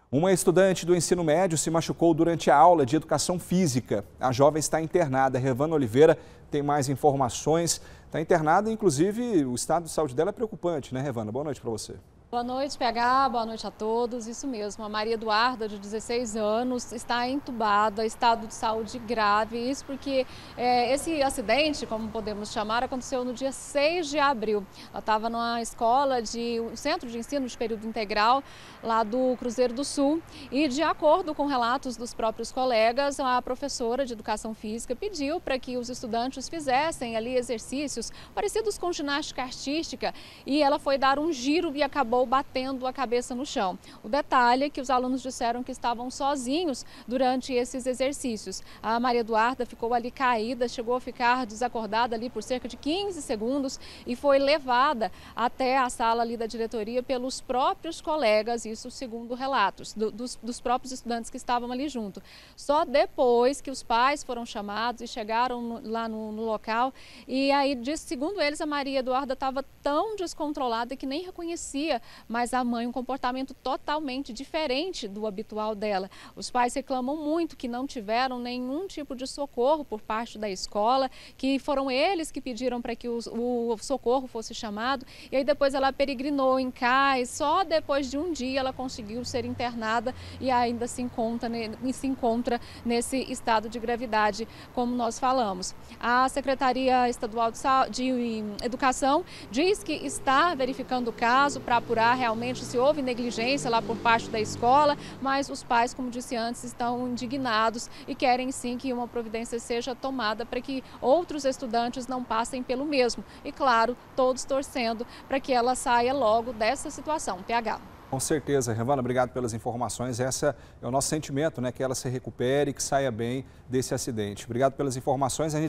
Uma estudante do ensino médio se machucou durante a aula de educação física. A jovem está internada. Revana Oliveira tem mais informações. Está internada, inclusive o estado de saúde dela é preocupante, né, Revana? Boa noite para você. Boa noite, PH. Boa noite a todos. Isso mesmo, a Maria Eduarda, de 16 anos, está entubada, estado de saúde grave. Isso porque esse acidente, como podemos chamar, aconteceu no dia 6 de abril. Ela estava numa escola, um centro de ensino de período integral, lá do Cruzeiro do Sul. E, de acordo com relatos dos próprios colegas, a professora de educação física pediu para que os estudantes fizessem ali exercícios parecidos com ginástica artística. E ela foi dar um giro e acabou batendo a cabeça no chão. O detalhe é que os alunos disseram que estavam sozinhos durante esses exercícios. A Maria Eduarda ficou ali caída, chegou a ficar desacordada ali por cerca de 15 segundos e foi levada até a sala ali da diretoria pelos próprios colegas, isso segundo relatos dos próprios estudantes que estavam ali junto. Só depois que os pais foram chamados e chegaram lá no local, e aí, segundo eles, a Maria Eduarda estava tão descontrolada que nem reconhecia mas a mãe um comportamento totalmente diferente do habitual dela. Os pais reclamam muito que não tiveram nenhum tipo de socorro por parte da escola, que foram eles que pediram para que o socorro fosse chamado, e aí depois ela peregrinou em CAIS, só depois de um dia ela conseguiu ser internada e ainda se encontra nesse estado de gravidade, como nós falamos. A Secretaria Estadual de Educação diz que está verificando o caso para apurar realmente se houve negligência lá por parte da escola, mas os pais, como disse antes, estão indignados e querem sim que uma providência seja tomada para que outros estudantes não passem pelo mesmo. E claro, todos torcendo para que ela saia logo dessa situação. PH. Com certeza, Revana, obrigado pelas informações. Esse é o nosso sentimento, né? Que ela se recupere e que saia bem desse acidente. Obrigado pelas informações.